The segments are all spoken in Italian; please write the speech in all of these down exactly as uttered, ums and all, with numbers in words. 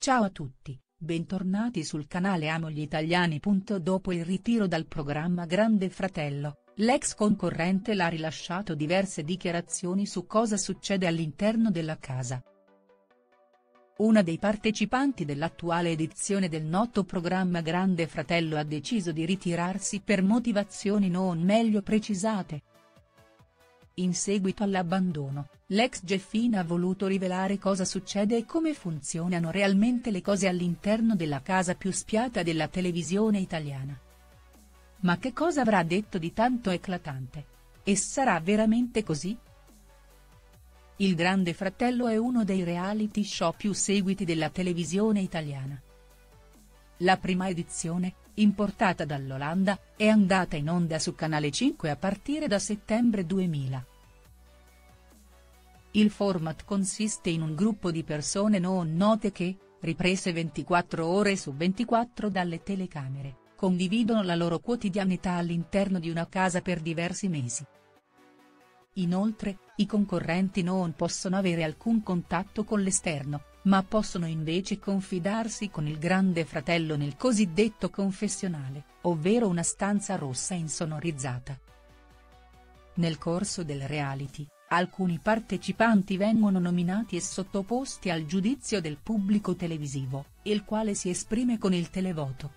Ciao a tutti, bentornati sul canale Amo gli Italiani. Dopo il ritiro dal programma Grande Fratello, l'ex concorrente l'ha rilasciato diverse dichiarazioni su cosa succede all'interno della casa. Una dei partecipanti dell'attuale edizione del noto programma Grande Fratello ha deciso di ritirarsi per motivazioni non meglio precisate. In seguito all'abbandono, l'ex Geffina ha voluto rivelare cosa succede e come funzionano realmente le cose all'interno della casa più spiata della televisione italiana. Ma che cosa avrà detto di tanto eclatante? E sarà veramente così? Il Grande Fratello è uno dei reality show più seguiti della televisione italiana. La prima edizione, importata dall'Olanda, è andata in onda su Canale cinque a partire da settembre duemila. Il format consiste in un gruppo di persone non note che, riprese ventiquattro ore su ventiquattro dalle telecamere, condividono la loro quotidianità all'interno di una casa per diversi mesi. Inoltre, i concorrenti non possono avere alcun contatto con l'esterno, ma possono invece confidarsi con il Grande Fratello nel cosiddetto confessionale, ovvero una stanza rossa insonorizzata. Nel corso del reality, alcuni partecipanti vengono nominati e sottoposti al giudizio del pubblico televisivo, il quale si esprime con il televoto.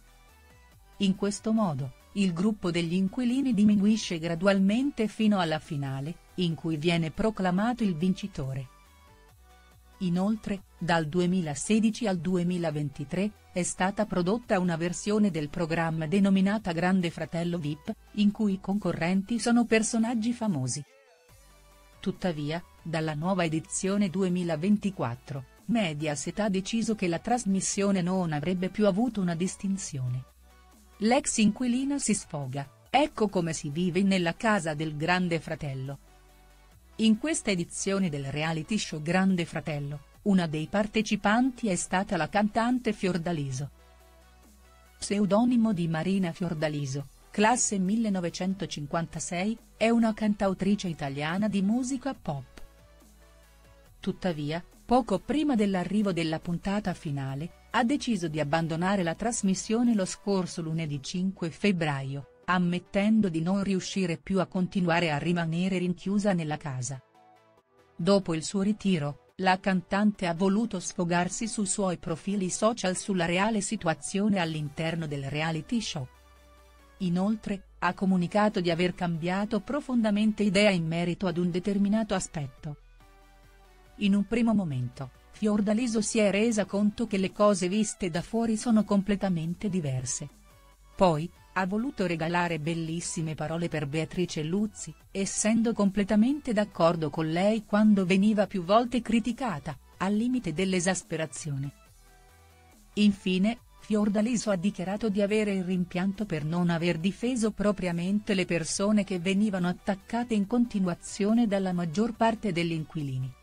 In questo modo, il gruppo degli inquilini diminuisce gradualmente fino alla finale, in cui viene proclamato il vincitore. Inoltre, dal duemilasedici al duemilaventitré, è stata prodotta una versione del programma denominata Grande Fratello V I P, in cui i concorrenti sono personaggi famosi. Tuttavia, dalla nuova edizione duemilaventiquattro, Mediaset ha deciso che la trasmissione non avrebbe più avuto una distinzione. L'ex inquilina si sfoga: ecco come si vive nella casa del Grande Fratello. In questa edizione del reality show Grande Fratello, una dei partecipanti è stata la cantante Fiordaliso. Pseudonimo di Marina Fiordaliso, classe millenovecentocinquantasei, è una cantautrice italiana di musica pop. Tuttavia, poco prima dell'arrivo della puntata finale, ha deciso di abbandonare la trasmissione lo scorso lunedì cinque febbraio, ammettendo di non riuscire più a continuare a rimanere rinchiusa nella casa. Dopo il suo ritiro, la cantante ha voluto sfogarsi sui suoi profili social sulla reale situazione all'interno del reality show. Inoltre, ha comunicato di aver cambiato profondamente idea in merito ad un determinato aspetto. In un primo momento, Fiordaliso si è resa conto che le cose viste da fuori sono completamente diverse. Poi, ha voluto regalare bellissime parole per Beatrice Luzzi, essendo completamente d'accordo con lei quando veniva più volte criticata, al limite dell'esasperazione. Infine, Fiordaliso ha dichiarato di avere il rimpianto per non aver difeso propriamente le persone che venivano attaccate in continuazione dalla maggior parte degli inquilini.